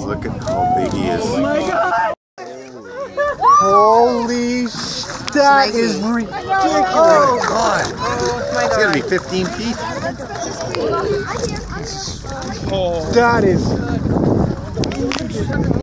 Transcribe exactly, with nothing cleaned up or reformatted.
Look at how big he is. Oh my god! Holy sh... That is ridiculous! Oh god! Oh my god! It's gonna be fifteen feet. Oh. That is...